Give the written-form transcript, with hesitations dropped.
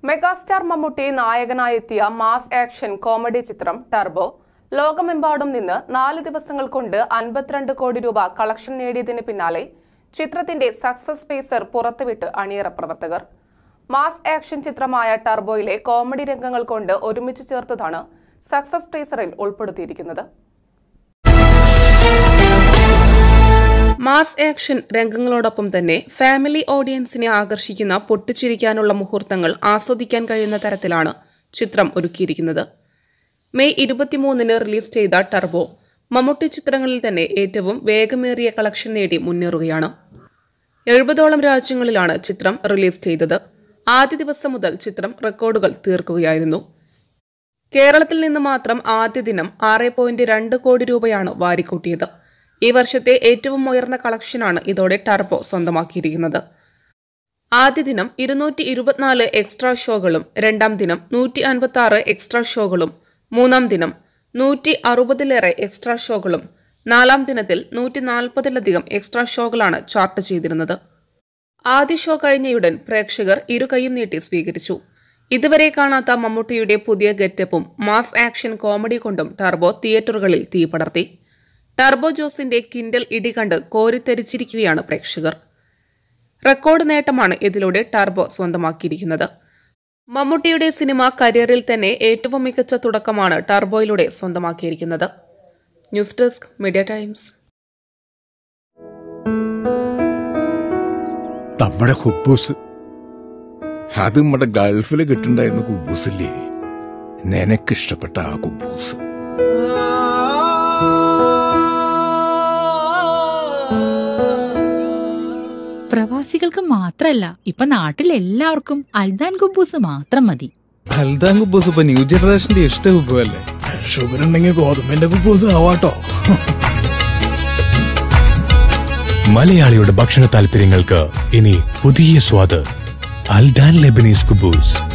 Megastar Mammootty നായകനായെത്തിയ mass action comedy ചിത്രം ടർബോ ലോകമെമ്പാടും നിന്ന് 4 ദിവസങ്ങൾ കൊണ്ട് 52 കോടി രൂപ കളക്ഷൻ നേടിയതിന് പിന്നാലെ ചിത്രത്തിന്റെ സക്സസ് ടീസർ പുറത്തുവിട്ട് അണിയറ പ്രവർത്തകർ. മാസ് ആക്ഷൻ ചിത്രമായ ടർബോയിലെ കോമഡി രംഗങ്ങൾ കൊണ്ട് ഒരുമിച്ച് ചേർത്തതാണ് സക്സസ് ടീസറിൽ ഉൾപ്പെടുത്തിയിരിക്കുന്നത്. മാസ് ആക്ഷൻ രംഗങ്ങളോടൊപ്പം തന്നെ ഫാമിലി ഓഡിയൻസിനെ ആകർഷിക്കുന്ന പൊട്ടിച്ചിരിക്കാനുള്ള മുഹൂർത്തങ്ങൾ ആസ്വദിക്കാൻ കഴിയുന്ന തരത്തിലാണ് ചിത്രം ഒരുക്കിയിരിക്കുന്നത്. മെയ് 23-ന് റിലീസ് ചെയ്ത ടർബോ മമ്മൂട്ടി ചിത്രങ്ങളിൽ തന്നെ ഏറ്റവും വേഗമേറിയ കളക്ഷൻ നേടി മുന്നേറുകയാണ്. 70ഓളം രാജ്യങ്ങളിലാണ് ചിത്രം റിലീസ് ചെയ്തത്. ആദ്യ ദിവസം മുതൽ ചിത്രം റെക്കോർഡുകൾ തീർക്കുകയായിരുന്നു. കേരളത്തിൽ നിന്ന് മാത്രം ആദ്യ ദിനം 6.2 കോടി രൂപയാണ് വാരിക്കൂട്ടിയത്. ഈ വർഷത്തെ ഏറ്റവും ഉയർന്ന കളക്ഷനാണ് ഇതോടെ ടർബോ സ്വന്തമാക്കിയിരിക്കുന്നത്. ആദ്യ ദിനം 224 എക്സ്ട്രാ ഷോകളും, രണ്ടാം ദിനം 156 എക്സ്ട്രാ ഷോകളും, മൂന്നാം ദിനം 160-ലേറെ എക്സ്ട്രാ ഷോകളും, നാലാം ദിനത്തിൽ 140-ലധികം എക്സ്ട്രാ ഷോകളാണ് ചാർട്ട് ചെയ്തിരുന്നത്. ആദ്യ ഷോ കഴിഞ്ഞയുടൻ പ്രേക്ഷകർ ഇരുകൈയും നീട്ടി സ്വീകരിച്ചു. ഇതുവരെ കാണാത്ത മമ്മൂട്ടിയുടെ പുതിയ ഗെറ്റപ്പും മാസ് ആക്ഷൻ കോമഡി കൊണ്ടും ടർബോ തിയേറ്ററുകളിൽ തീപടർത്തി. ടർബോ ജോസിന്റെ കിൻഡൽ ഇടി കണ്ട് കോരിത്തെരിച്ചിരിക്കുകയാണ് പ്രേക്ഷകർ. റെക്കോർഡ് നേട്ടമാണ് ഇതിലൂടെ ടർബോ സ്വന്തമാക്കിയിരിക്കുന്നത്. മമ്മൂട്ടിയുടെ സിനിമ കരിയറിൽ തന്നെ ഏറ്റവും മികച്ച തുടക്കമാണ് ടർബോയിലൂടെ സ്വന്തമാക്കിയിരിക്കുന്നത്. News desk media times. നമ്മുടെ കുബൂസ് അത് നമ്മുടെ ഗൾഫിൽ കിട്ടുണ്ടായിരുന്ന കുബൂസില്ലേ, നിനക്കിഷ്ടപ്പെട്ട ആ കുബൂസ്. പ്രവാസികൾക്ക് മാത്രല്ല, ഇപ്പൊ നാട്ടിലെല്ലാവർക്കും അൽദാൻ കുബൂസ് മാത്രം മതി. അൽദാൻ കുബൂസ് ഇപ്പൊ ന്യൂ ജനറേഷന്റെ ഇഷ്ട കുബുവല്ലേ. ഷുഗർ ഉണ്ടെങ്കിൽ ഗോതമ്പിന്റെ കുബൂസ് ആവാട്ടോ. മലയാളിയുടെ ഭക്ഷണ താല്പര്യങ്ങൾക്ക് ഇനി പുതിയ സ്വാദ്. അൽദാൻ ലെബനീസ് കുബൂസ്.